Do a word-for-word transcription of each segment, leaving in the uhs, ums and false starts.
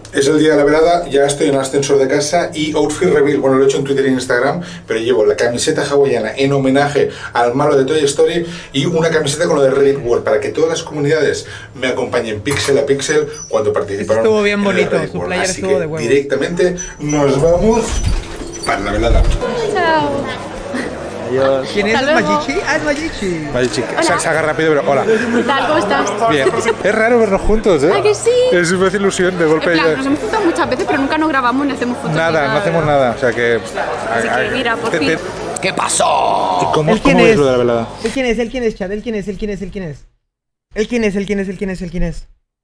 Es el día de la velada, ya estoy en el ascensor de casa y outfit reveal, bueno, lo he hecho en Twitter e Instagram, pero llevo la camiseta hawaiana en homenaje al malo de Toy Story y una camiseta con lo de Reddit World para que todas las comunidades me acompañen pixel a pixel cuando participaron. Estuvo bien en bonito, Reddit su World. player Así estuvo que de huevo. directamente nos vamos para la velada. Chao. Adiós. ¿Quién es? Hasta ¿Es luego. Magichi? Ah, es Magichi. Magichi, se, se haga rápido, pero hola. ¿Qué tal? ¿Cómo estás? Bien. Es raro vernos juntos, ¿eh? ¿A que sí? Es una ilusión de golpe. En plan, ya- nos hemos juntado muchas veces, pero nunca nos grabamos ni hacemos fotos. Nada, ni no hacemos nada. O sea que. Así que mira, por te- fin. te- ¿Qué pasó? ¿Y cómo, ¿Él quién cómo ves es? lo de la velada? ¿Él quién es? ¿Él quién es, Chad? ¿Él quién es? ¿Él quién es? ¿Él quién es? ¿Él quién es? ¿Él quién es? ¿Él quién es? ¿Él quién es?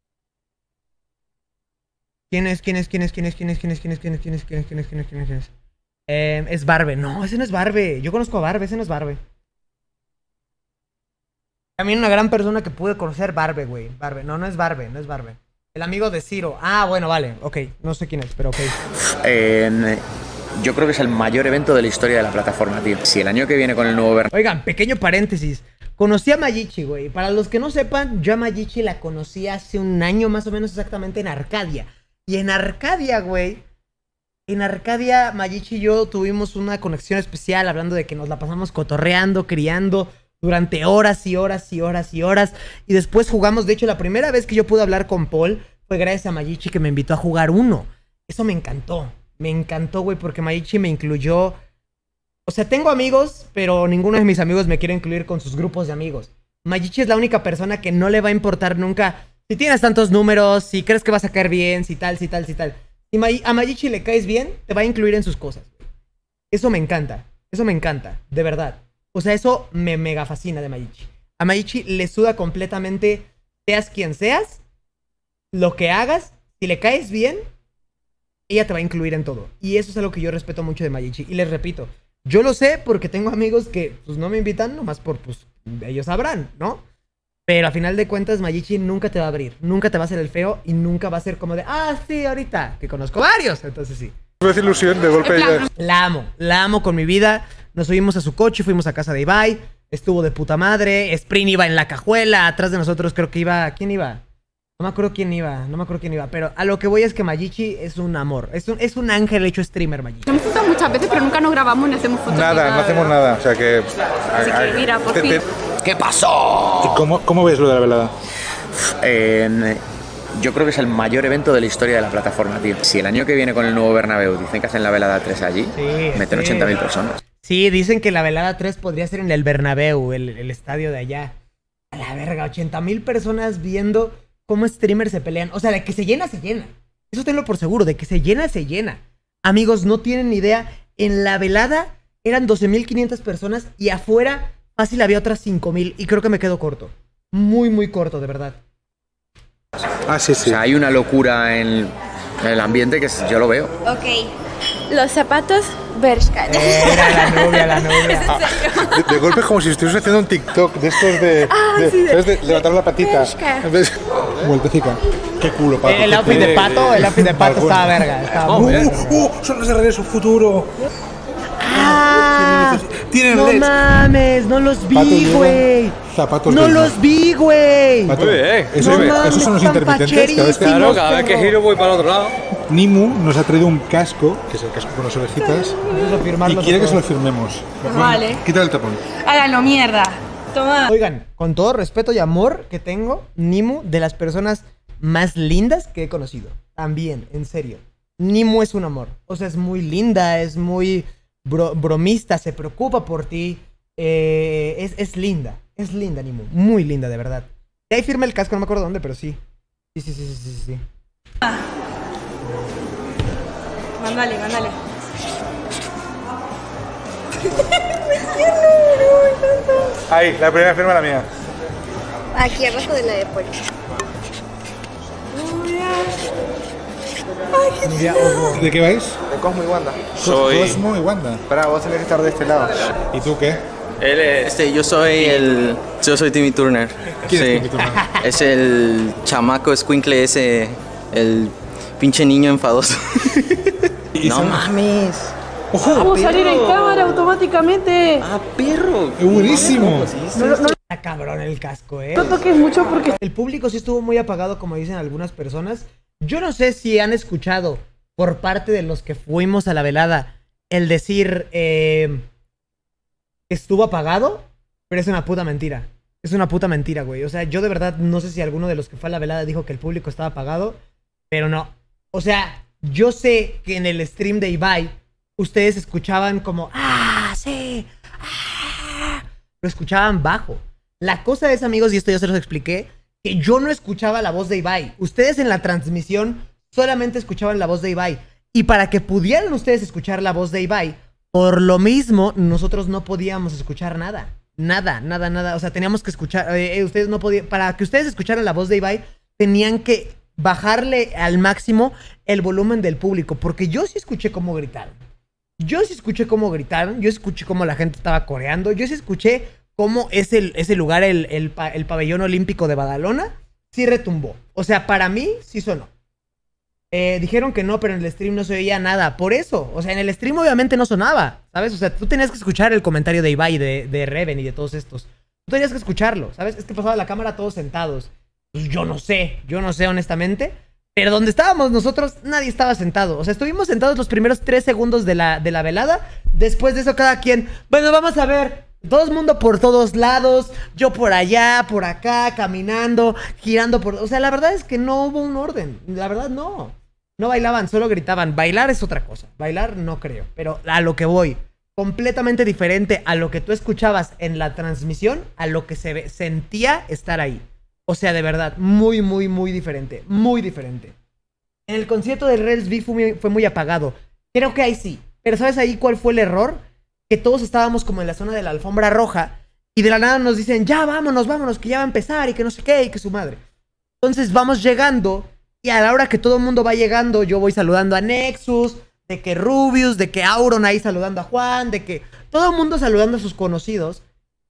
¿Quién es? ¿Quién es? ¿Quién es? ¿Quién es? ¿Quién es? ¿Quién es? ¿Quién es? ¿Quién es? ¿Quién es? ¿Quién es? ¿Quién es? ¿Quién es? ¿Quién es? ¿Quién es? Eh, es Barbe. No, ese no es Barbe. Yo conozco a Barbe, ese no es Barbe. También una gran persona que pude conocer, Barbe, güey. Barbe. No, no es Barbe, no es Barbe. El amigo de Ciro. Ah, bueno, vale. Ok, no sé quién es, pero ok. Eh, yo creo que es el mayor evento de la historia de la plataforma, tío. Si el año que viene con el nuevo Bernabéu... Oigan, pequeño paréntesis. Conocí a Magichi, güey. Para los que no sepan, yo a Magichi la conocí hace un año más o menos exactamente en Arcadia. Y en Arcadia, güey. En Arcadia, Magichi y yo tuvimos una conexión especial hablando de que nos la pasamos cotorreando, criando durante horas y horas y horas y horas. Y después jugamos. De hecho, la primera vez que yo pude hablar con Paul fue gracias a Magichi que me invitó a jugar uno. Eso me encantó. Me encantó, güey, porque Magichi me incluyó. O sea, tengo amigos, pero ninguno de mis amigos me quiere incluir con sus grupos de amigos. Magichi es la única persona que no le va a importar nunca si tienes tantos números, si crees que vas a caer bien, si tal, si tal, si tal. Si Ma- a Magichi le caes bien, te va a incluir en sus cosas. Eso me encanta. Eso me encanta, de verdad. O sea, eso me mega fascina de Magichi. A Magichi le suda completamente, seas quien seas, lo que hagas, si le caes bien, ella te va a incluir en todo. Y eso es algo que yo respeto mucho de Magichi. Y les repito, yo lo sé porque tengo amigos que pues no me invitan nomás por, pues, ellos sabrán, ¿no? Pero a final de cuentas, Magichi nunca te va a abrir. Nunca te va a hacer el feo y nunca va a ser como de, ah, sí, ahorita, que conozco varios. Entonces sí. Es una ilusión de golpe. ya- La amo, la amo con mi vida. Nos subimos a su coche, fuimos a casa de Ibai. Estuvo de puta madre. Sprint iba en la cajuela. Atrás de nosotros creo que iba... ¿Quién iba? No me acuerdo quién iba, no me acuerdo quién iba. Pero a lo que voy es que Magichi es un amor. Es un, es un ángel hecho streamer, Magichi. Nos hemos juntado muchas veces, pero nunca nos grabamos ni hacemos fotos. Nada, ni no hacemos nada. O sea que. Así que mira, por te- fin. te- ¿Qué pasó? ¿Y cómo, cómo ves lo de la velada? Eh, yo creo que es el mayor evento de la historia de la plataforma, tío. Si el año que viene con el nuevo Bernabéu dicen que hacen la velada tres allí, Sí, meten sí. ochenta mil personas. Sí, dicen que la velada tres podría ser en el Bernabéu, el, el estadio de allá. A la verga, ochenta mil personas viendo cómo streamers se pelean. O sea, de que se llena, se llena. Eso tenlo por seguro, de que se llena, se llena. Amigos, no tienen ni idea. En la velada eran doce mil quinientas personas y afuera fácil había otras cinco mil. Y creo que me quedo corto. Muy, muy corto, de verdad. Ah, sí, O sí. sea, hay una locura en el ambiente que es- yo lo veo. Ok. Los zapatos Bershka. Era la novia, la novia. De, de golpe es como si estuviese haciendo un TikTok de estos de. Ah, de, sí, de- ¿sabes? De levantar la patita. Pesca. ¿Ves? Vueltecica. Qué culo, Pato. El qué outfit culo. de pato, el outfit de pato Bueno. estaba verga. Estaba ¡Uh, muy uh, uh! ¡Son los de Regreso al Futuro! ¡Ah! Tienen No L E Ds. mames, no los Pato vi, lleva güey. zapatos No gamer. los vi, güey. Pato, Muy bien. eso- No esos mames, son los están intermitentes. Cada vez que- Claro, cada vez que perro. giro voy para el otro lado. Nimu nos ha traído un casco, que es el casco con las orejitas, Vamos a firmarlo y quiere que se lo nosotros. firmemos. Vale. Quita el tapón. Háganlo mierda. Toma. Oigan, con todo respeto y amor que tengo, Nimu, de las personas más lindas que he conocido. También, en serio. Nimu es un amor. O sea, es muy linda, es muy bro- bromista, se preocupa por ti. Eh, es, es linda, es linda, Nimu. Muy linda, de verdad. Y ahí firma el casco, no me acuerdo dónde, pero sí. Sí, sí, sí, sí, sí, sí. Mándale, mándale. Ahí, la primera firma la mía. Aquí abajo de la de Poli. Mira, ojo. ¿De qué vais? De Cosmo y Wanda. Soy- Cosmo y Wanda. Espera, vos tenés que estar de este lado. ¿Y tú qué? Él es... Este, yo soy el. Yo soy Timmy Turner. ¿Quién es Sí. Timmy Turner? Es el chamaco escuincle ese. El pinche niño enfadoso. ¿Y No sabes? mames. ¡Ojo! Puedo salir en cámara automáticamente. Ah, perro. ¡Es buenísimo! Está cabrón el casco, eh. No toques mucho porque El público sí estuvo muy apagado, como dicen algunas personas. Yo no sé si han escuchado por parte de los que fuimos a la velada el decir eh, estuvo apagado, pero es una puta mentira. Es una puta mentira, güey. O sea, yo de verdad no sé si alguno de los que fue a la velada dijo que el público estaba apagado, pero no. O sea, yo sé que en el stream de Ibai ustedes escuchaban como ¡ah, sí! ¡Ah! Lo escuchaban bajo. La cosa es, amigos, y esto ya se los expliqué, que yo no escuchaba la voz de Ibai. Ustedes en la transmisión solamente escuchaban la voz de Ibai. Y para que pudieran ustedes escuchar la voz de Ibai, por lo mismo, nosotros no podíamos escuchar nada. Nada, nada, nada. O sea, teníamos que escuchar... Eh, ustedes no podían... Para que ustedes escucharan la voz de Ibai, tenían que bajarle al máximo el volumen del público. Porque yo sí escuché cómo gritaron. Yo sí escuché cómo gritaron. Yo escuché cómo la gente estaba coreando. Yo sí escuché cómo ese, ese lugar, el, el, el pabellón olímpico de Badalona, sí retumbó. O sea, para mí sí sonó. Eh, dijeron que no, pero en el stream no se oía nada. Por eso, o sea, en el stream obviamente no sonaba, ¿sabes? O sea, tú tenías que escuchar el comentario de Ibai, de, de Reven y de todos estos. Tú tenías que escucharlo, ¿sabes? Es que pasaba la cámara todos sentados. Pues yo no sé, yo no sé honestamente. Pero donde estábamos nosotros, nadie estaba sentado. O sea, estuvimos sentados los primeros tres segundos de la, de la velada. Después de eso, cada quien, bueno, vamos a ver. Todo el mundo por todos lados, yo por allá, por acá, caminando, girando por... O sea, la verdad es que no hubo un orden. La verdad, no. No bailaban, solo gritaban. Bailar es otra cosa. Bailar no creo. Pero a lo que voy, completamente diferente a lo que tú escuchabas en la transmisión, a lo que se ve, sentía estar ahí. O sea, de verdad, muy, muy, muy diferente. Muy diferente. En el concierto de Rels B fue muy, fue muy apagado. Creo que ahí sí. Pero ¿sabes ahí cuál fue el error? Que todos estábamos como en la zona de la alfombra roja y de la nada nos dicen, ya vámonos, vámonos, que ya va a empezar y que no sé qué y que su madre. Entonces vamos llegando y a la hora que todo el mundo va llegando, yo voy saludando a Nexus, de que Rubius, de que Auron ahí saludando a Juan, de que todo el mundo saludando a sus conocidos.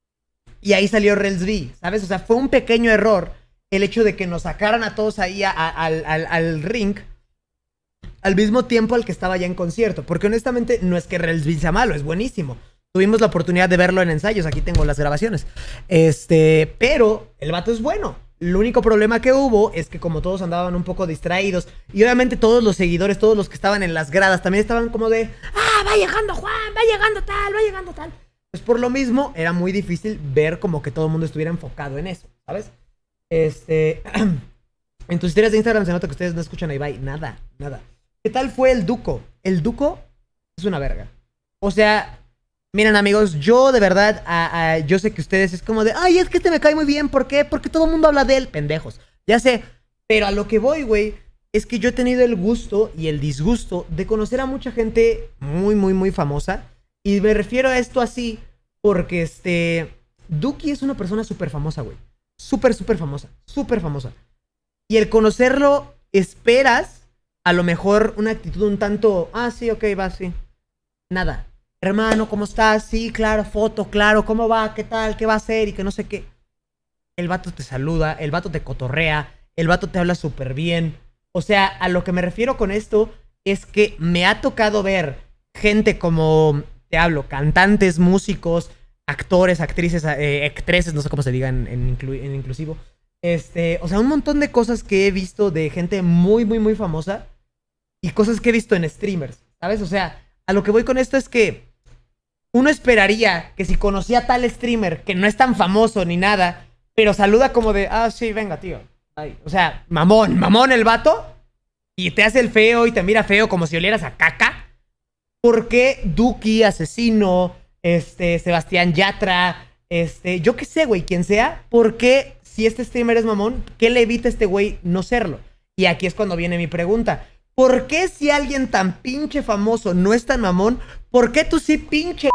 Y ahí salió Rels B, ¿sabes? O sea, fue un pequeño error el hecho de que nos sacaran a todos ahí a, a, al, al, al ring al mismo tiempo al que estaba ya en concierto. Porque honestamente no es que Rels B sea malo, es buenísimo. Tuvimos la oportunidad de verlo en ensayos, aquí tengo las grabaciones. Este, pero el vato es bueno. El único problema que hubo es que como todos andaban un poco distraídos, y obviamente todos los seguidores, todos los que estaban en las gradas, también estaban como de, ah, va llegando Juan, va llegando tal, va llegando tal. Pues por lo mismo, era muy difícil ver como que todo el mundo estuviera enfocado en eso, ¿sabes? Este, en tus historias de Instagram se nota que ustedes no escuchan a Ibai, nada, nada. ¿Qué tal fue el Duco? El Duco es una verga. O sea, miren amigos, yo de verdad, a, a, yo sé que ustedes es como de, ay, es que este me cae muy bien, ¿por qué? Porque todo el mundo habla de él, pendejos. Ya sé, pero a lo que voy, güey, es que yo he tenido el gusto y el disgusto de conocer a mucha gente muy, muy, muy famosa. Y me refiero a esto así porque, este, Duki es una persona súper famosa, güey. Súper, súper famosa, súper famosa. Y el conocerlo, esperas a lo mejor una actitud un tanto, ah, sí, ok, va, sí. Nada. Hermano, ¿cómo estás? Sí, claro, foto, claro, ¿cómo va? ¿Qué tal? ¿Qué va a hacer? Y que no sé qué. El vato te saluda, el vato te cotorrea, el vato te habla súper bien. O sea, a lo que me refiero con esto es que me ha tocado ver gente como, te hablo, cantantes, músicos, actores, actrices, eh, actrices, no sé cómo se diga en, en, inclu en inclusivo. Este, o sea, un montón de cosas que he visto de gente muy, muy, muy famosa. Y cosas que he visto en streamers, ¿sabes? O sea, a lo que voy con esto es que uno esperaría que si conocía a tal streamer que no es tan famoso ni nada, pero saluda como de, ah, sí, venga, tío. Ay, o sea, mamón, mamón el vato, y te hace el feo y te mira feo como si olieras a caca. ¿Por qué Duki, Asesino, este, Sebastián Yatra, este, yo qué sé, güey, quien sea? ¿Por qué, si este streamer es mamón, qué le evita a este güey no serlo? Y aquí es cuando viene mi pregunta. ¿Por qué si alguien tan pinche famoso no es tan mamón? ¿Por qué tú sí pinche...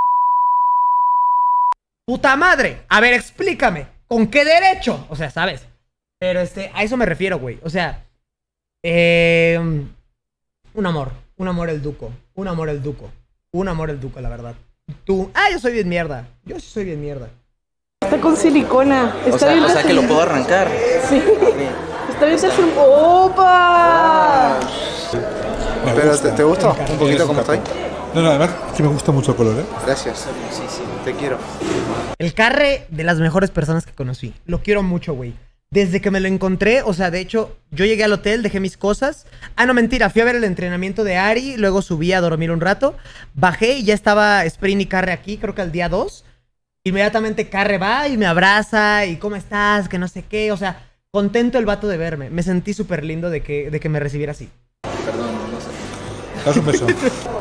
puta madre? A ver, explícame. ¿Con qué derecho? O sea, ¿sabes? Pero este, a eso me refiero, güey. O sea, eh, un amor. Un amor el Duco. Un amor el Duco. Un amor el Duco, la verdad. Tú... Ah, yo soy bien mierda. Yo sí soy bien mierda. Está con silicona. Está O sea, bien o sea que lo puedo arrancar. Sí. Está bien perfum... ¡Opa! ¿Pero te, te gusta un poquito cómo estoy? No, no, además es que me gusta mucho el color, ¿eh? Gracias. Sí, sí, te quiero. El Carre, de las mejores personas que conocí. Lo quiero mucho, güey. Desde que me lo encontré, o sea, de hecho, yo llegué al hotel, dejé mis cosas. Ah, no, mentira, fui a ver el entrenamiento de Ari, luego subí a dormir un rato. Bajé y ya estaba Sprint y Carre aquí, creo que al día dos. Inmediatamente Carre va y me abraza y ¿cómo estás? Que no sé qué, o sea, contento el vato de verme. Me sentí súper lindo de que, de que me recibiera así. Perdón, no sé. Das un beso.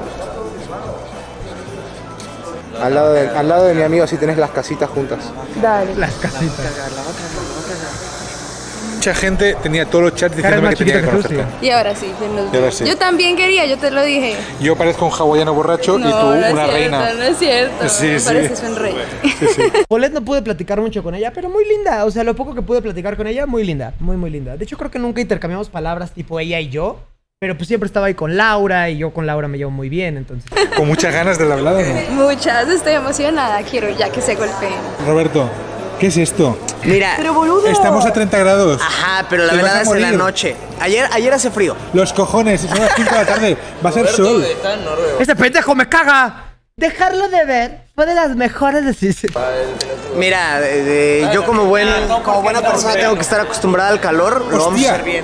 Al lado, de, al lado de mi amigo, si tenés las casitas juntas. Dale. Las casitas. Mucha gente tenía todos los chats Cara diciéndome más que tenía que chiquita que tú, conocerte. Y ahora sí, ya nos- Y ahora sí. Yo también quería, yo te lo dije. Yo parezco un hawaiano borracho y tú no, no es una cierto, reina. No es cierto, Sí, me sí. pareces un rey. Sí, sí. Paulette no pude platicar mucho con ella, pero muy linda. O sea, lo poco que pude platicar con ella, muy linda. Muy, muy linda. De hecho, creo que nunca intercambiamos palabras tipo ella y yo. Pero pues siempre estaba ahí con Laura y yo con Laura me llevo muy bien, entonces... Con muchas ganas de la velada, ¿no? Muchas, estoy emocionada, quiero ya que se golpeen. Roberto, ¿qué es esto? Mira, Pero boludo. Estamos a treinta grados. ajá, pero la Te vas velada a es en la morir. noche. Ayer, ayer hace frío. Los cojones, son las cinco de la tarde. Va a ser sol. Está en Noruega. ¡Este pendejo me caga! Dejarlo de ver fue de las mejores decisiones. Mira, de- de- yo como, buen, como buena persona tengo que estar acostumbrada al calor. Lo vamos a Hostia. hacer bien.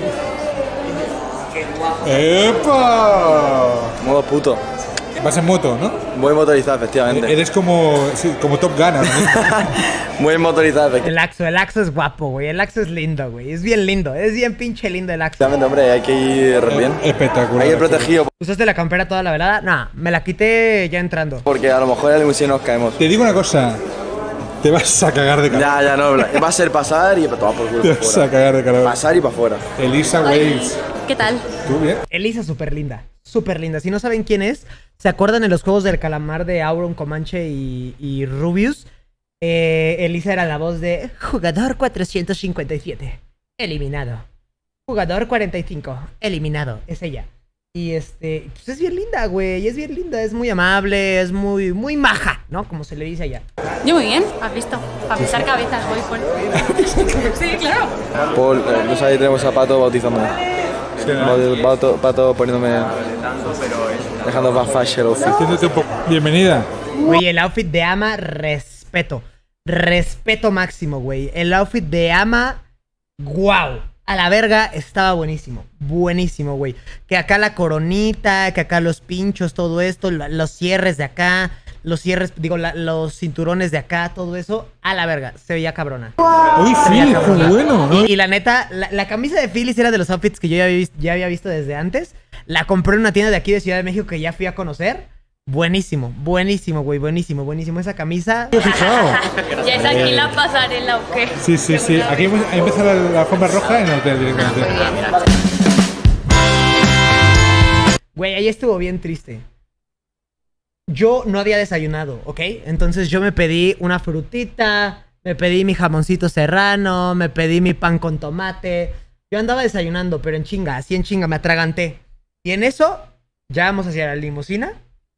¡Epa! Modo puto. Vas en moto, ¿no? Muy motorizado, efectivamente. Eres como, sí, como Top Gun. ¿no? Muy motorizado, efectivamente. El Axo, el Axo es guapo, güey. El Axo es lindo, güey. Es bien lindo. Es bien pinche lindo el Axo. Hombre, hay que ir bien. Espectacular. Hay que ir protegido ¿Usaste la campera toda la velada? No, me la quité ya entrando. porque a lo mejor en la limusina nos caemos. Te digo una cosa. Te vas a cagar de calor. Ya, ya, no. Va a ser pasar y para tomar por culo Te para vas a afuera. cagar de calor. Pasar y para afuera. Elisa Wales. ¿Qué tal? ¿Tú bien? Elisa súper linda. Súper linda. Si no saben quién es, ¿se acuerdan en los juegos del calamar de Auron, Comanche y, y Rubius? Eh, Elisa era la voz de jugador cuatrocientos cincuenta y siete. Eliminado. Jugador cuarenta y cinco. Eliminado. Es ella. Y este, pues es bien linda, güey. Es bien linda. Es muy amable. Es muy, muy maja, ¿no? Como se le dice allá. Yo muy bien, has visto. Para pisar cabezas voy fuerte. Sí, claro. Paul, eh, no sabéis, tenemos a Pato bautizándome. Bau- Pato, Pato poniéndome. Dejando más fashion outfit. Haciéndote un poco. Bienvenida. Güey, el outfit de Ama, respeto. Respeto máximo, güey. El outfit de Ama, wow. A la verga, estaba buenísimo. Buenísimo, güey. Que acá la coronita, que acá los pinchos, todo esto, la- los cierres de acá, los cierres, digo, la- los cinturones de acá, todo eso, a la verga. Se veía cabrona. Uy, Se veía Phil, qué cabrona. bueno, ¿no? Y, y la neta, la, la camisa de Phyllis era de los outfits que yo ya había, vis- ya había visto desde antes. La compré en una tienda de aquí de Ciudad de México que ya fui a conocer. Buenísimo, buenísimo, güey, buenísimo, buenísimo. Esa camisa. Me he fijado. Ya es aquí la pasarela o qué. Sí, sí, sí. Aquí hemos- ha empezado la, la alfombra roja en el hotel directamente. Güey, ahí estuvo bien triste. Yo no había desayunado, ¿ok? Entonces yo me pedí una frutita, me pedí mi jamoncito serrano, me pedí mi pan con tomate. Yo andaba desayunando, pero en chinga, así en chinga, me atraganté. Y en eso, ya vamos hacia la limusina.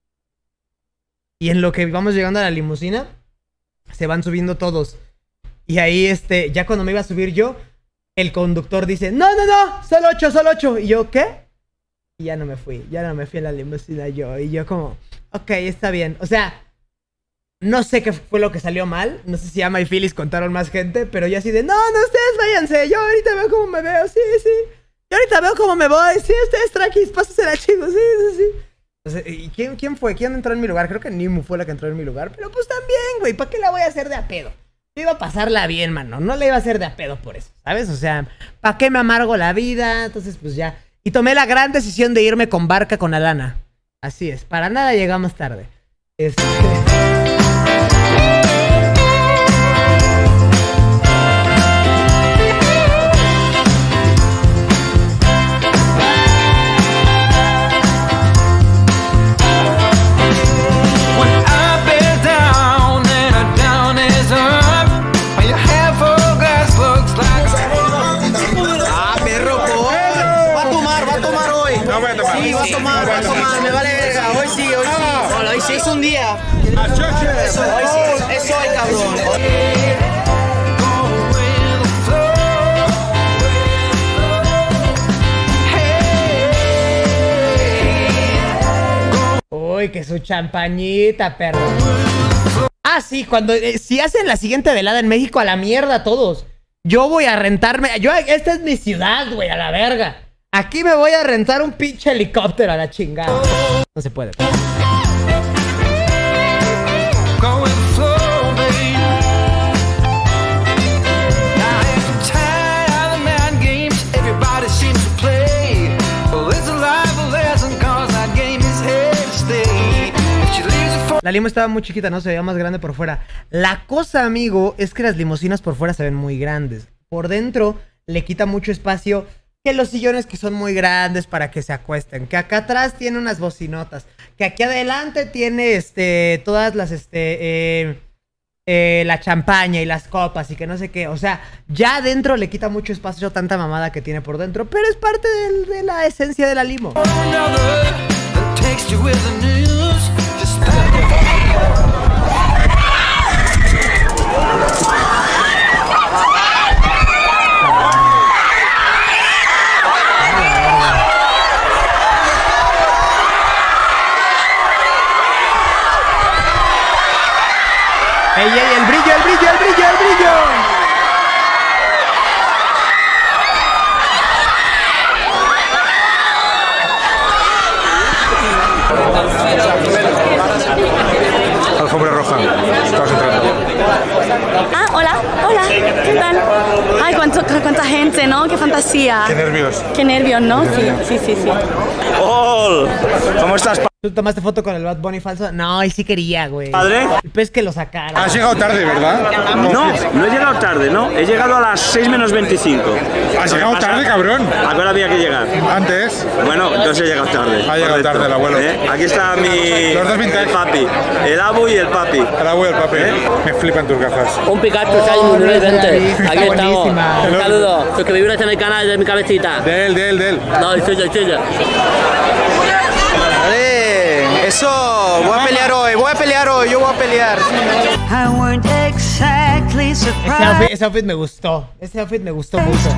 Y en lo que vamos llegando a la limusina, se van subiendo todos. Y ahí, este, ya cuando me iba a subir yo, el conductor dice, no, no, no, solo ocho, solo ocho. Y yo, ¿qué? Y ya no me fui, ya no me fui a la limusina yo. Y yo como, ok, está bien. O sea, no sé qué fue lo que salió mal. No sé si Ama y Phyllis contaron más gente, pero yo así de, no, no, ustedes váyanse. Yo ahorita veo cómo me veo, sí, sí. Yo ahorita veo cómo me voy. Sí, ustedes tranquilos, pásasela, chicos, sí, sí, sí. O sea, ¿y quién, quién fue? ¿Quién entró en mi lugar? Creo que Nimu fue la que entró en mi lugar. Pero pues también, güey, ¿para qué la voy a hacer de a pedo? Yo iba a pasarla bien, mano. No la iba a hacer de a pedo por eso, ¿sabes? O sea, ¿para qué me amargo la vida? Entonces, pues ya. Y tomé la gran decisión de irme con barca con Alana. Así es, para nada llegamos tarde. Este... Ah, perro, Paul. Va a tomar, va a tomar hoy. No voy a tomar. Sí, va a tomar, va a tomar. Me vale verga. Hoy sí, hoy sí. Hola, hoy sí es un día. Eso, hoy sí. Es hoy, cabrón. Uy, que su champañita, perro. Ah, sí, cuando eh, si hacen la siguiente velada en México, a la mierda todos. Yo voy a rentarme... Yo, esta es mi ciudad, güey, a la verga. Aquí me voy a rentar un pinche helicóptero a la chingada. No se puede. La limo estaba muy chiquita, ¿no? Se veía más grande por fuera. La cosa, amigo, es que las limusinas por fuera se ven muy grandes. Por dentro le quita mucho espacio que los sillones que son muy grandes para que se acuesten. Que acá atrás tiene unas bocinotas. Que aquí adelante tiene, este, todas las, este, eh, eh, la champaña y las copas y que no sé qué. O sea, ya adentro le quita mucho espacio tanta mamada que tiene por dentro. Pero es parte de, de la esencia de la limo. ¡Ey, ey! ¡El brillo, el brillo, el brillo, el brillo! Alfombra roja. Estabas entrando. Ah, hola, hola, ¿qué tal? Ay, cuánto, cuánta gente, ¿no? Qué fantasía. Qué nervios. Qué nervios, ¿no? Sí, sí, sí, sí. ¡Hola! ¿Cómo estás, ¿Tú tomaste foto con el Bad Bunny falso? No, y sí quería, güey. padre? Pues que lo sacaron. Has llegado tarde, ¿verdad? No, no he llegado tarde, ¿no? He llegado a las seis menos veinticinco. Has llegado tarde, cabrón. ¿A qué hora había que llegar? Antes. Bueno, entonces he llegado tarde. Ha llegado Correcto. tarde el abuelo. ¿Eh? Aquí está mi... Los dos vintage. el papi. El abu y el papi. El abuelo, el papi. ¿Eh? Me flipan tus gafas. Un Pikachu Oh, Shiny no nueve es la veinte. vista, Aquí estamos. buenísima. Un saludo. Suscribiros en el canal de mi cabecita. De él, de él, de él. No, el suyo, el suyo. Vale, eso, voy a pelear hoy, voy a pelear hoy, yo voy a pelear. Ese outfit, ese outfit me gustó. Ese outfit me gustó mucho.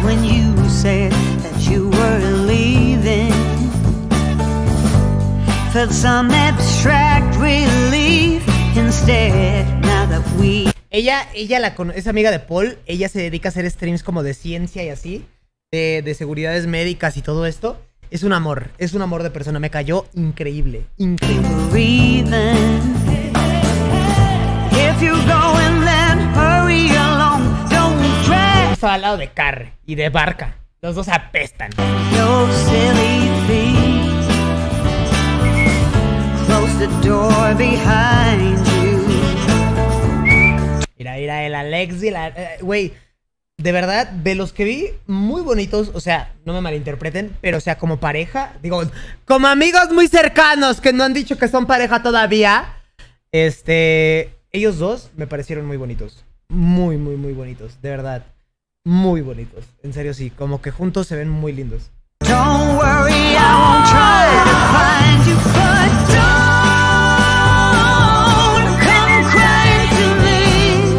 Ella, ella la cono- es amiga de Paul. Ella se dedica a hacer streams como de ciencia y así, de, de seguridades médicas y todo esto. Es un amor, es un amor de persona. Me cayó increíble, increíble. Estaba al lado de Carre y de Barca. Los dos apestan. Mira, mira, el Alex y la... Güey, eh, de verdad, de los que vi, muy bonitos. O sea, no me malinterpreten, pero o sea, como pareja, digo, como amigos muy cercanos que no han dicho que son pareja todavía. Este... Ellos dos me parecieron muy bonitos. Muy, muy, muy bonitos. De verdad. Muy bonitos. En serio, sí. Como que juntos se ven muy lindos. Don't worry, I won't try to find you, but don't come crying to me.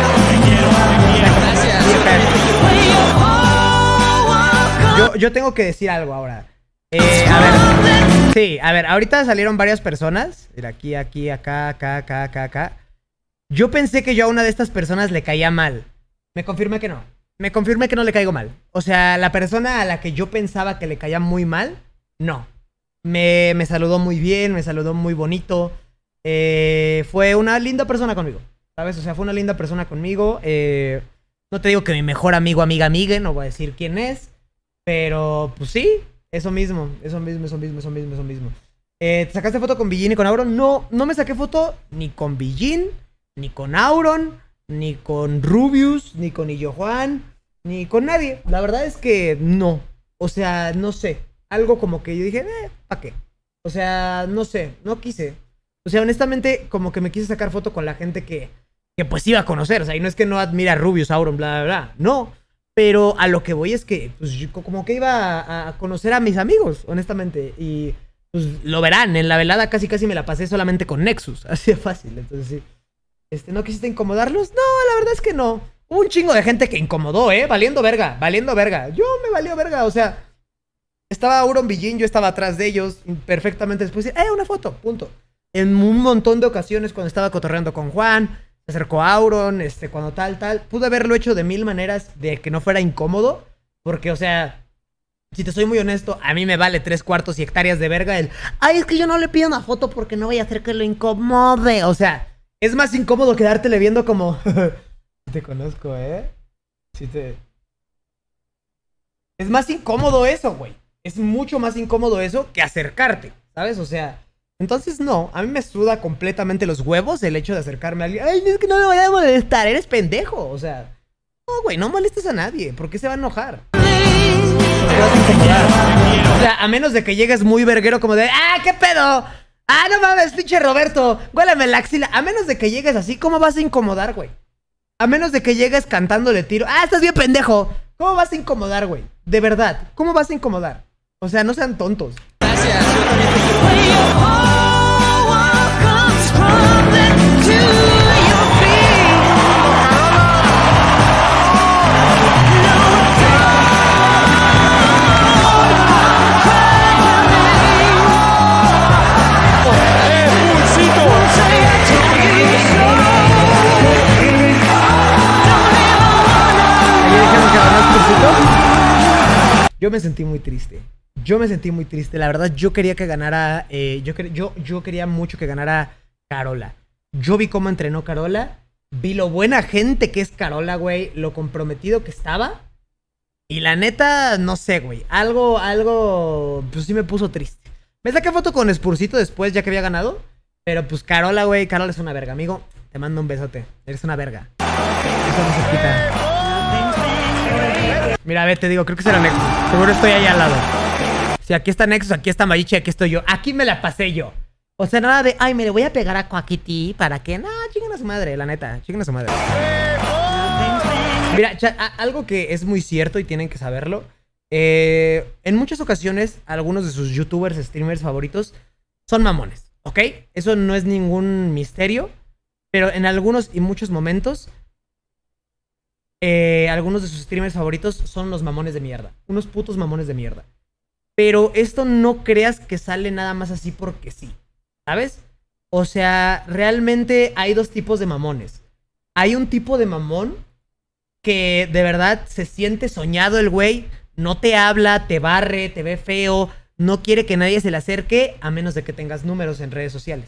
Gracias. Yo, yo tengo que decir algo ahora. Eh, a ver. Sí, a ver. Ahorita salieron varias personas. Mira, aquí, aquí, acá, acá, acá, acá, acá. Yo pensé que yo a una de estas personas le caía mal. Me confirmé que no. Me confirmé que no le caigo mal. O sea, la persona a la que yo pensaba que le caía muy mal, no. Me, me saludó muy bien, me saludó muy bonito. Eh, fue una linda persona conmigo, ¿sabes? O sea, fue una linda persona conmigo. Eh, no te digo que mi mejor amigo, amiga, amiga, no voy a decir quién es. Pero, pues sí, eso mismo, eso mismo, eso mismo, eso mismo, eso mismo. Eh, ¿Te sacaste foto con Billin y con Auron? No, no me saqué foto ni con Billin, ni con Auron, ni con Rubius, ni con Illo Juan, ni con nadie. La verdad es que no. O sea, no sé. Algo como que yo dije, eh, ¿para qué? O sea, no sé, no quise. O sea, honestamente, como que me quise sacar foto con la gente que, que pues iba a conocer. O sea, y no es que no admire a Rubius, Auron, bla, bla, bla. No. Pero a lo que voy es que, pues, yo como que iba a, a conocer a mis amigos, honestamente. Y, pues, lo verán. En la velada casi casi me la pasé solamente con Nexus. Así de fácil. Entonces, sí. Este, ¿no quisiste incomodarlos? No, la verdad es que no. Hubo un chingo de gente que incomodó, ¿eh? Valiendo verga, valiendo verga. Yo me valió verga, o sea... Estaba Auron, Billin, yo estaba atrás de ellos. Perfectamente después, ¡eh, una foto! Punto. En un montón de ocasiones cuando estaba cotorreando con Juan, se acercó a Auron, este, cuando tal, tal. Pude haberlo hecho de mil maneras de que no fuera incómodo, porque, o sea, si te soy muy honesto, a mí me vale tres cuartos y hectáreas de verga el, ay, es que yo no le pido una foto porque no voy a hacer que lo incomode. O sea, es más incómodo quedártele viendo como, te conozco, ¿eh? Sí te... Es más incómodo eso, güey. Es mucho más incómodo eso que acercarte, ¿sabes? O sea, entonces no, a mí me suda completamente los huevos el hecho de acercarme a alguien. Ay, es que no me voy a molestar, eres pendejo. O sea, no, güey, no molestes a nadie. ¿Por qué se va a enojar? Te vas a incomodar. O sea, a menos de que llegues muy verguero como de, ¡ah, qué pedo! ¡Ah, no mames, pinche Roberto! Huélame la axila. A menos de que llegues así, ¿cómo vas a incomodar, güey? A menos de que llegues cantándole tiro. ¡Ah, estás bien pendejo! ¿Cómo vas a incomodar, güey? De verdad, ¿cómo vas a incomodar? O sea, no sean tontos. Gracias. Yo me sentí muy triste. Yo me sentí muy triste. La verdad, yo quería que ganara... Eh, yo, yo, yo quería mucho que ganara Carola. Yo vi cómo entrenó Carola. Vi lo buena gente que es Carola, güey. Lo comprometido que estaba. Y la neta, no sé, güey. Algo, algo... Pues sí me puso triste. Me saqué foto con Spursito después, ya que había ganado. Pero pues Carola, güey. Carola es una verga, amigo. Te mando un besote. Eres una verga. Eso no se quita. Mira, ve, te digo, creo que será Nexus. Seguro estoy ahí al lado. Si aquí está Nexus, aquí está Mayichi, aquí estoy yo. Aquí me la pasé yo. O sea, nada de, ay, me le voy a pegar a Quackity. ¿Para qué? No, chinguen a su madre, la neta. Chinguen a su madre. Mira, chat, algo que es muy cierto y tienen que saberlo. Eh, en muchas ocasiones, algunos de sus youtubers, streamers favoritos son mamones, ¿ok? Eso no es ningún misterio. Pero en algunos y muchos momentos... Eh, algunos de sus streamers favoritos son los mamones de mierda. Unos putos mamones de mierda. Pero esto no creas que sale nada más así porque sí. ¿Sabes? O sea, realmente hay dos tipos de mamones. Hay un tipo de mamón que de verdad se siente soñado el güey. No te habla, te barre, te ve feo. No quiere que nadie se le acerque a menos de que tengas números en redes sociales.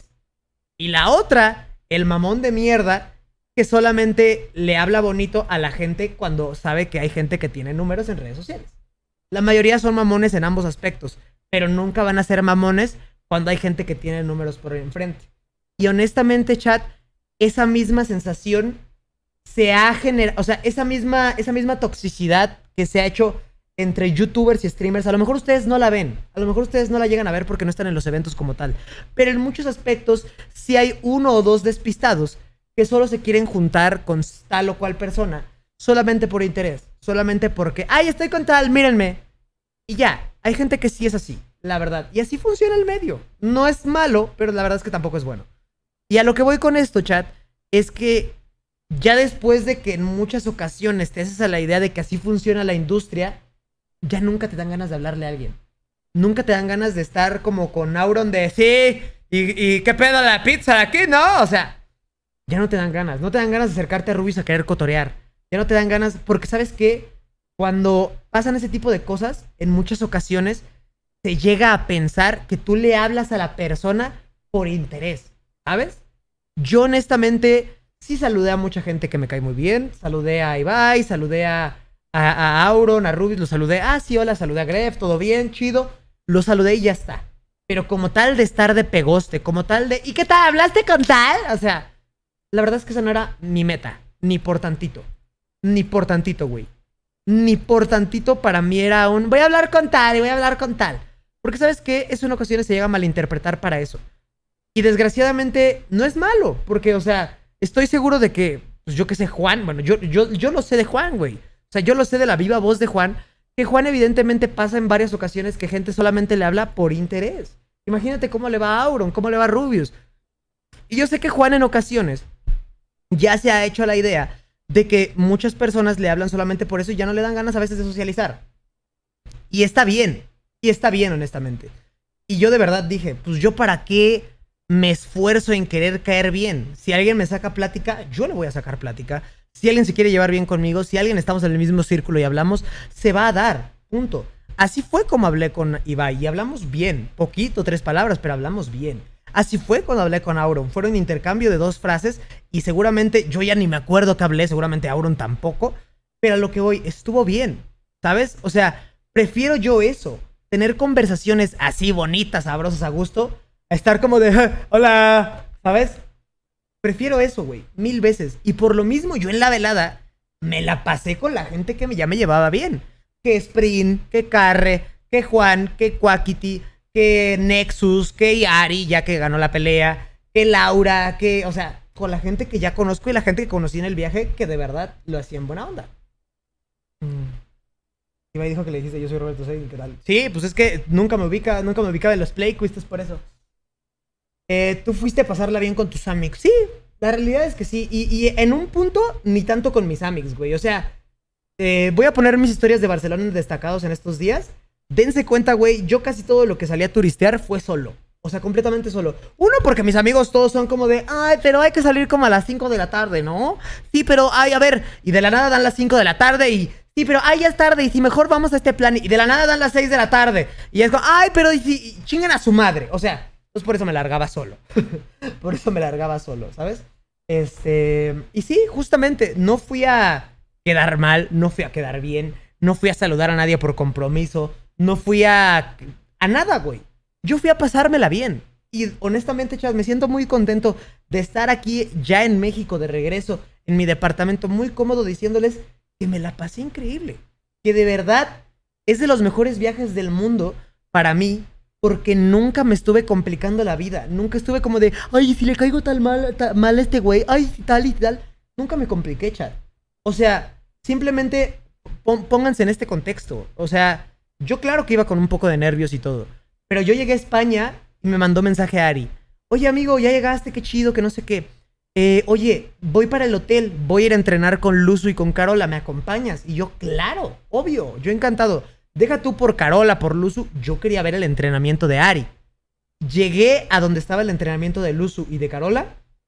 Y la otra, el mamón de mierda... que solamente le habla bonito a la gente cuando sabe que hay gente que tiene números en redes sociales. La mayoría son mamones en ambos aspectos, pero nunca van a ser mamones cuando hay gente que tiene números por enfrente. Y honestamente, chat, esa misma sensación se ha generado, o sea, esa misma, esa misma toxicidad que se ha hecho entre youtubers y streamers, a lo mejor ustedes no la ven, a lo mejor ustedes no la llegan a ver porque no están en los eventos como tal, pero en muchos aspectos sí hay uno o dos despistados que solo se quieren juntar con tal o cual persona, solamente por interés, solamente porque, ay, estoy con tal, mírenme. Y ya, hay gente que sí es así, la verdad. Y así funciona el medio. No es malo, pero la verdad es que tampoco es bueno. Y a lo que voy con esto, chat, es que ya después de que en muchas ocasiones te haces a la idea de que así funciona la industria, ya nunca te dan ganas de hablarle a alguien. Nunca te dan ganas de estar como con Auron de, sí, y, y qué pedo la pizza de aquí, ¿no? O sea... ya no te dan ganas, no te dan ganas de acercarte a Rubius a querer cotorear. Ya no te dan ganas, porque ¿sabes qué? Cuando pasan ese tipo de cosas, en muchas ocasiones, se llega a pensar que tú le hablas a la persona por interés, ¿sabes? Yo honestamente sí saludé a mucha gente que me cae muy bien. Saludé a Ibai, saludé a, a, a Auron, a Rubius, los saludé. Ah, sí, hola, saludé a Gref, todo bien, chido. Los saludé y ya está. Pero como tal de estar de pegoste, como tal de... ¿y qué tal? ¿Hablaste con tal? O sea... la verdad es que esa no era mi meta. Ni por tantito. Ni por tantito, güey. Ni por tantito para mí era un... voy a hablar con tal y voy a hablar con tal. Porque ¿sabes qué? Eso en ocasiones se llega a malinterpretar para eso. Y desgraciadamente no es malo. Porque, o sea, estoy seguro de que... pues yo qué sé, Juan... bueno, yo, yo, yo lo sé de Juan, güey. O sea, yo lo sé de la viva voz de Juan. Que Juan evidentemente pasa en varias ocasiones que gente solamente le habla por interés. Imagínate cómo le va a Auron, cómo le va a Rubius. Y yo sé que Juan en ocasiones... ya se ha hecho la idea de que muchas personas le hablan solamente por eso y ya no le dan ganas a veces de socializar. Y está bien. Y está bien, honestamente. Y yo de verdad dije, pues yo para qué me esfuerzo en querer caer bien. Si alguien me saca plática, yo le voy a sacar plática. Si alguien se quiere llevar bien conmigo, si alguien estamos en el mismo círculo y hablamos, se va a dar. Punto. Así fue como hablé con Ibai y hablamos bien. Poquito, tres palabras, pero hablamos bien. Así fue cuando hablé con Auron. Fueron un intercambio de dos frases y seguramente yo ya ni me acuerdo que hablé, seguramente Auron tampoco. Pero a lo que voy, estuvo bien, ¿sabes? O sea, prefiero yo eso. Tener conversaciones así bonitas, sabrosas, a gusto, a estar como de, hola, ¿sabes? Prefiero eso, güey, mil veces. Y por lo mismo yo en la velada me la pasé con la gente que ya me llevaba bien. Que Sprint, que Carre, que Juan, que Quackity, que Nexus, que Yari, ya que ganó la pelea, que Laura, que, o sea, con la gente que ya conozco y la gente que conocí en el viaje que de verdad lo hacía en buena onda. Mm. Ibai dijo que le dijiste yo soy Roberto Seidin, ¿qué tal? Sí, pues es que nunca me ubica, nunca me ubicaba en los play quizzes por eso. Eh, tú fuiste a pasarla bien con tus amigos. Sí, la realidad es que sí. Y, y en un punto, ni tanto con mis amigos, güey. O sea, eh, voy a poner mis historias de Barcelona destacados en estos días. Dense cuenta, güey, yo casi todo lo que salí a turistear fue solo. O sea, completamente solo. Uno, porque mis amigos todos son como de, ay, pero hay que salir como a las cinco de la tarde, ¿no? Sí, pero, ay, a ver. Y de la nada dan las cinco de la tarde y, sí, pero, ay, ya es tarde y si mejor vamos a este plan. Y de la nada dan las seis de la tarde. Y es como, ay, pero y si y chingan a su madre. O sea, pues por eso me largaba solo. Por eso me largaba solo, ¿sabes? Este, y sí, justamente, no fui a quedar mal, no fui a quedar bien, no fui a saludar a nadie por compromiso, no fui a... a nada, güey. Yo fui a pasármela bien. Y honestamente, chavos, me siento muy contento de estar aquí ya en México de regreso, en mi departamento, muy cómodo, diciéndoles que me la pasé increíble. Que de verdad es de los mejores viajes del mundo para mí, porque nunca me estuve complicando la vida. Nunca estuve como de, ay, si le caigo tal mal, tal, mal a este güey, ay, tal y tal. Nunca me compliqué, chat. O sea, simplemente pónganse en este contexto. O sea, yo claro que iba con un poco de nervios y todo. Pero yo llegué a España y me mandó mensaje a Ari. Oye, amigo, ya llegaste, qué chido, que no sé qué. Eh, oye, voy para el hotel, voy a ir a entrenar con Luzu y con Carola, ¿me acompañas? Y yo, claro, obvio, yo encantado. Deja tú por Carola, por Luzu, yo quería ver el entrenamiento de Ari. Llegué a donde estaba el entrenamiento de Luzu y de Carola.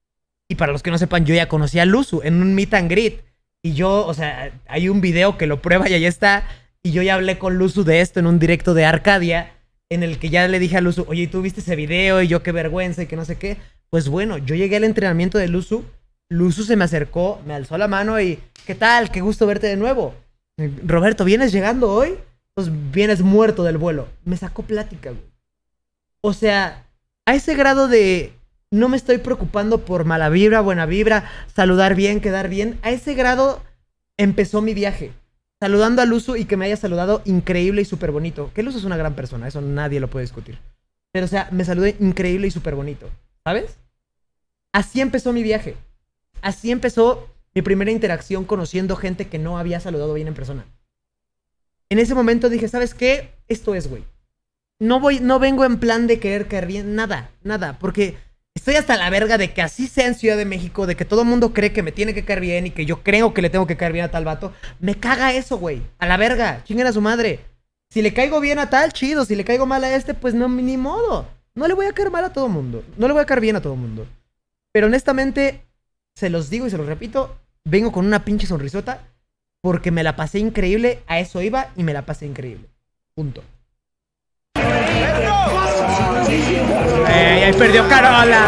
Y para los que no sepan, yo ya conocí a Luzu en un meet and greet. Y yo, o sea, hay un video que lo prueba y ahí está. Y yo ya hablé con Luzu de esto en un directo de Arcadia, en el que ya le dije a Luzu, oye, ¿tú viste ese video? Y yo, qué vergüenza y que no sé qué. Pues bueno, yo llegué al entrenamiento de Luzu. Luzu se me acercó, me alzó la mano y, ¿qué tal? Qué gusto verte de nuevo. Roberto, ¿vienes llegando hoy? Pues vienes muerto del vuelo. Me sacó plática, güey. O sea, a ese grado de no me estoy preocupando por mala vibra, buena vibra, saludar bien, quedar bien. A ese grado empezó mi viaje. Saludando a Luzu y que me haya saludado increíble y súper bonito. Que Luzu es una gran persona, eso nadie lo puede discutir. Pero, o sea, me saludé increíble y súper bonito. ¿Sabes? Así empezó mi viaje. Así empezó mi primera interacción conociendo gente que no había saludado bien en persona. En ese momento dije, ¿sabes qué? Esto es, güey. No voy, no vengo en plan de querer caer bien, nada, nada. Porque estoy hasta la verga de que así sea en Ciudad de México, de que todo el mundo cree que me tiene que caer bien y que yo creo que le tengo que caer bien a tal vato. Me caga eso, güey. A la verga, chinguen a su madre. Si le caigo bien a tal, chido. Si le caigo mal a este, pues no, ni modo. No le voy a caer mal a todo el mundo. No le voy a caer bien a todo el mundo. Pero honestamente, se los digo y se los repito, vengo con una pinche sonrisota porque me la pasé increíble. A eso iba y me la pasé increíble. Punto. ¡Ey, ahí perdió Carola!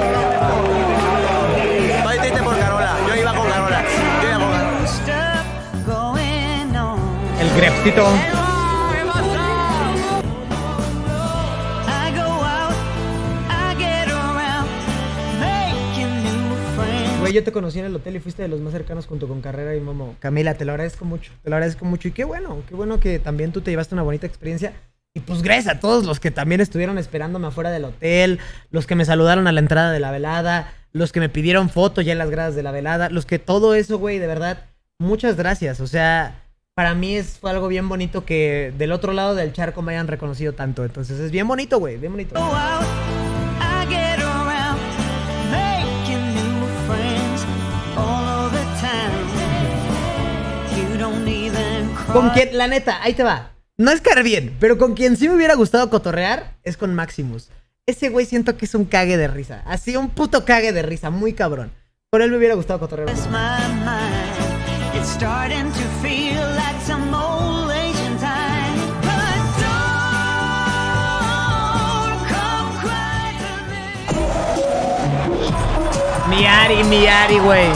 Estoy triste por Carola. Yo iba con Carola. Yo iba con Carola. El greptito. Güey, yo te conocí en el hotel y fuiste de los más cercanos junto con Carrera y Momo. Camila, te lo agradezco mucho, te lo agradezco mucho. Y qué bueno, qué bueno que también tú te llevaste una bonita experiencia. Y pues gracias a todos los que también estuvieron esperándome afuera del hotel, los que me saludaron a la entrada de la velada, los que me pidieron fotos ya en las gradas de la velada, los que todo eso, güey, de verdad, muchas gracias. O sea, para mí es, fue algo bien bonito que del otro lado del charco me hayan reconocido tanto. Entonces es bien bonito, güey, bien bonito. Con quien, la neta, ahí te va. No es caer bien, pero con quien sí me hubiera gustado cotorrear es con Maximus. Ese güey siento que es un cague de risa. Así, un puto cague de risa, muy cabrón. Por él me hubiera gustado cotorrear. Mi Ari, mi Ari, güey.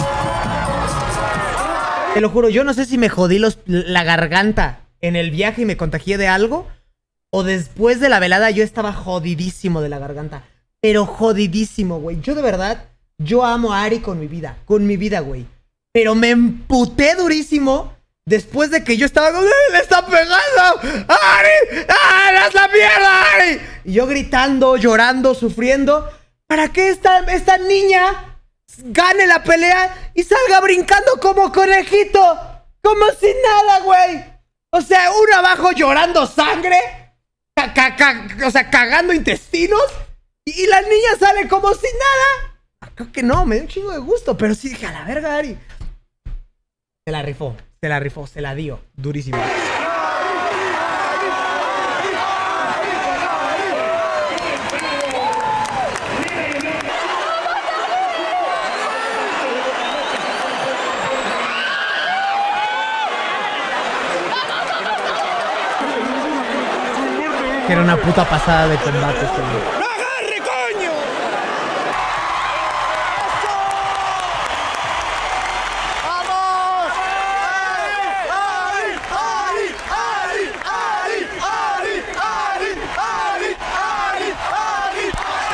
Te lo juro, yo no sé si me jodí los, la garganta en el viaje y me contagié de algo, o después de la velada yo estaba jodidísimo de la garganta. Pero jodidísimo, güey. Yo de verdad, yo amo a Ari con mi vida. Con mi vida, güey. Pero me emputé durísimo después de que yo estaba con... ¡Le está pegando! ¡Ari! ¡Ah, es la mierda, Ari! Y yo gritando, llorando, sufriendo. ¿Para qué esta, esta niña gane la pelea y salga brincando como conejito? Como si nada, güey. O sea, uno abajo llorando sangre. Ca ca ca o sea, cagando intestinos. Y, y la niña sale como si nada. Creo que no, me dio un chingo de gusto. Pero sí dije, a la verga, Ari. Se la rifó, se la rifó, se la dio. Durísimo. Que era una puta pasada de combate este güey. ¡No agarre, coño! ¡Vamos! ¡Ari! ¡Ari! ¡Ari! ¡Ari! ¡Ari! ¡Ari! ¡Ari! ¡Ari! ¡Ari!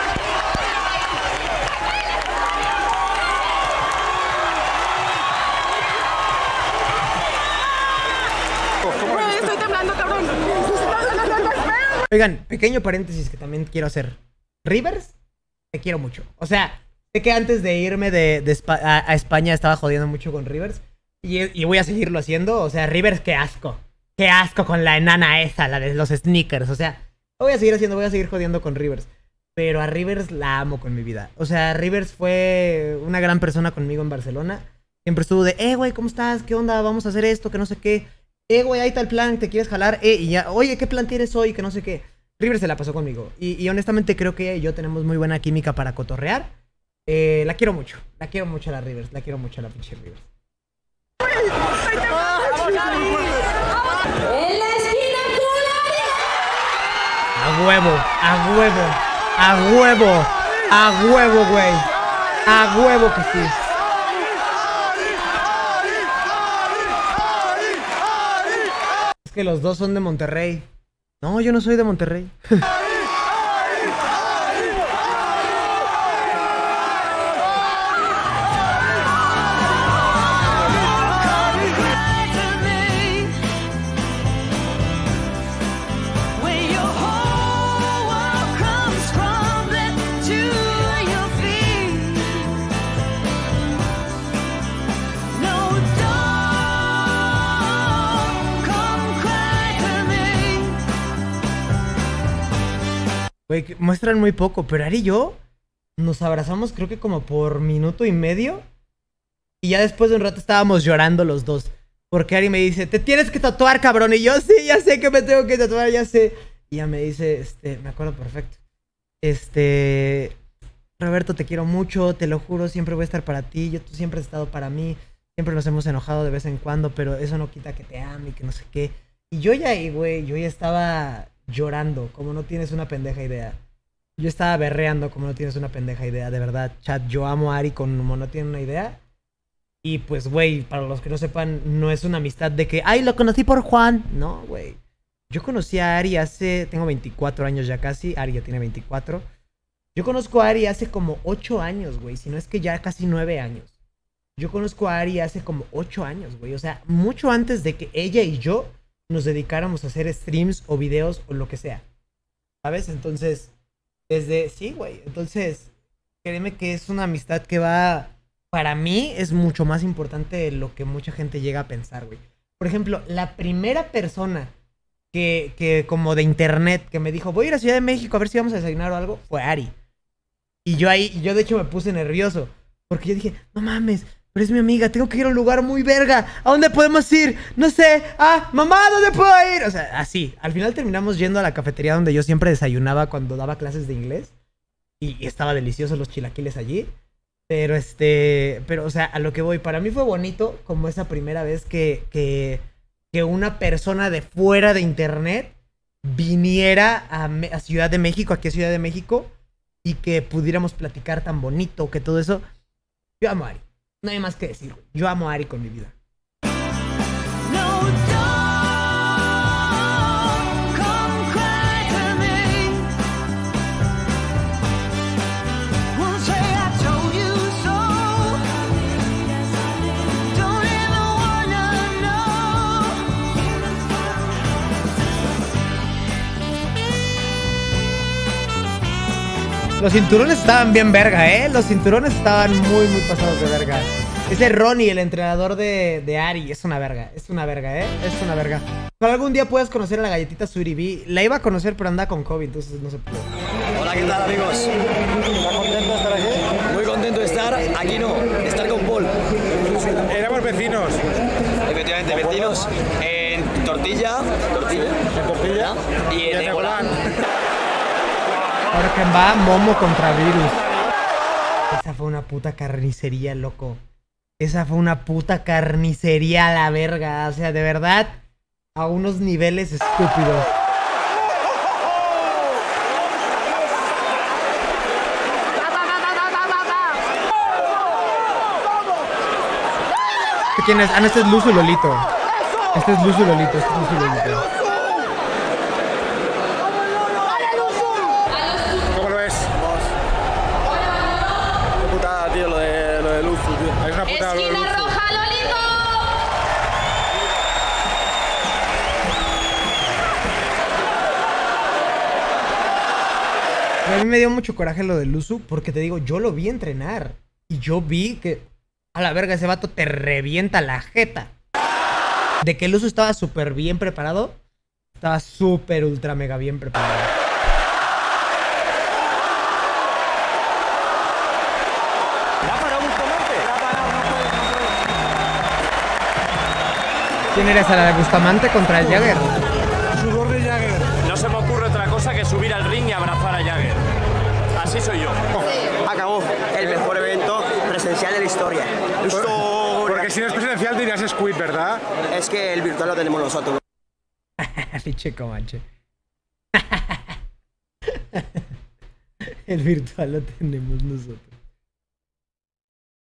Güey, estoy temblando, cabrón. Oigan, pequeño paréntesis que también quiero hacer. Rivers, te quiero mucho. O sea, sé que antes de irme de, de Espa a, a España estaba jodiendo mucho con Rivers. Y, y voy a seguirlo haciendo. O sea, Rivers, qué asco. Qué asco con la enana esa, la de los sneakers. O sea, lo voy a seguir haciendo, voy a seguir jodiendo con Rivers. Pero a Rivers la amo con mi vida. O sea, Rivers fue una gran persona conmigo en Barcelona. Siempre estuvo de, eh, güey, ¿cómo estás? ¿Qué onda? Vamos a hacer esto, que no sé qué. Eh, güey, ahí está el plan, ¿te quieres jalar? Eh, y ya, oye, ¿qué plan tienes hoy? Que no sé qué. Rivers se la pasó conmigo. Y, y honestamente creo que ella y yo tenemos muy buena química para cotorrear. Eh, la quiero mucho. La quiero mucho a la Rivers. La quiero mucho a la pinche Rivers. A huevo, a huevo, a huevo, a huevo, güey. A huevo que sí. Es que los dos son de Monterrey. No, yo no soy de Monterrey. Güey, muestran muy poco, pero Ari y yo nos abrazamos creo que como por minuto y medio. Y ya después de un rato estábamos llorando los dos. Porque Ari me dice, te tienes que tatuar, cabrón. Y yo, sí, ya sé que me tengo que tatuar, ya sé. Y ella me dice, este, me acuerdo perfecto. Este, Roberto, te quiero mucho, te lo juro, siempre voy a estar para ti. Yo, tú siempre has estado para mí. Siempre nos hemos enojado de vez en cuando, pero eso no quita que te ame y que no sé qué. Y yo ya ahí, güey, yo ya estaba llorando, como no tienes una pendeja idea. Yo estaba berreando como no tienes una pendeja idea, de verdad. Chat, yo amo a Ari como no tiene una idea. Y pues, güey, para los que no sepan, no es una amistad de que, ay, lo conocí por Juan. No, güey. Yo conocí a Ari hace, tengo veinticuatro años ya casi, Ari ya tiene veinticuatro. Yo conozco a Ari hace como ocho años, güey, si no es que ya casi nueve años. Yo conozco a Ari hace como ocho años, güey. O sea, mucho antes de que ella y yo nos dedicáramos a hacer streams o videos o lo que sea. ¿Sabes? Entonces, desde... Sí, güey. Entonces, créeme que es una amistad que va... Para mí es mucho más importante de lo que mucha gente llega a pensar, güey. Por ejemplo, la primera persona que, que como de internet que me dijo, voy a ir a Ciudad de México a ver si vamos a desayunar o algo, fue Ari. Y yo ahí, yo de hecho me puse nervioso. Porque yo dije, no mames, pero es mi amiga, tengo que ir a un lugar muy verga. ¿A dónde podemos ir? No sé. Ah, mamá, ¿dónde puedo ir? O sea, así. Al final terminamos yendo a la cafetería donde yo siempre desayunaba cuando daba clases de inglés. y, y estaba delicioso los chilaquiles allí. Pero este, pero o sea, a lo que voy, para mí fue bonito como esa primera vez que, que, que una persona de fuera de internet viniera a, a Ciudad de México, aquí a Ciudad de México, y que pudiéramos platicar tan bonito, que todo eso. Yo amo a Ari, no hay más que decir, güey. Yo amo a Ari con mi vida. Los cinturones estaban bien verga, ¿eh? Los cinturones estaban muy, muy pasados de verga. Ese Ronnie, el entrenador de, de Ari, es una verga. Es una verga, ¿eh? Es una verga. Ojalá algún día puedas conocer a la galletita Sweetie Bee. La iba a conocer, pero anda con COVID, entonces no se pudo. Hola, ¿qué tal, amigos? ¿Estás contento de estar aquí? Muy contento de estar aquí, no, de estar con Paul. Éramos vecinos. Efectivamente, vecinos en Tortilla. Tortilla. En Tortilla. Y en Ecolán. Ahora que va Momo contra Virus. Esa fue una puta carnicería, loco. Esa fue una puta carnicería a la verga. O sea, de verdad, a unos niveles estúpidos. ¿Quién es? Ah, no, este es Luzu Lolito. Este es Luzu Lolito, este es Luzu Lolito. ¿Cómo lo ves? Qué putada, tío, lo de, lo de Luzu, tío. Es una putada lo de Luzu. roja, Lolito! A mí me dio mucho coraje lo de Luzu porque te digo, yo lo vi entrenar. Y yo vi que... A la verga, ese vato te revienta la jeta. De que el uso estaba súper bien preparado. Estaba súper ultra mega bien preparado. ¿Quién eres? ¿A la de Bustamante contra el Jagger? Sudor de Jagger. No se me ocurre otra cosa que subir al ring y abrazar a Jagger. Así soy yo. Acabó el mejor evento presencial de la historia. Esto... Porque si no es presencial dirías Squid, ¿verdad? Es que el virtual lo tenemos nosotros. Pinche Comanche. El virtual lo tenemos nosotros.